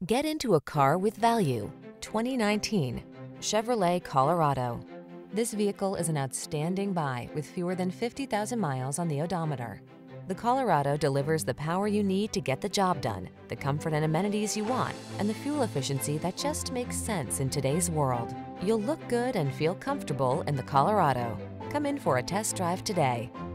Get into a car with value. 2019 Chevrolet Colorado. This vehicle is an outstanding buy with fewer than 50,000 miles on the odometer. The Colorado delivers the power you need to get the job done, the comfort and amenities you want, and the fuel efficiency that just makes sense in today's world. You'll look good and feel comfortable in the Colorado. Come in for a test drive today.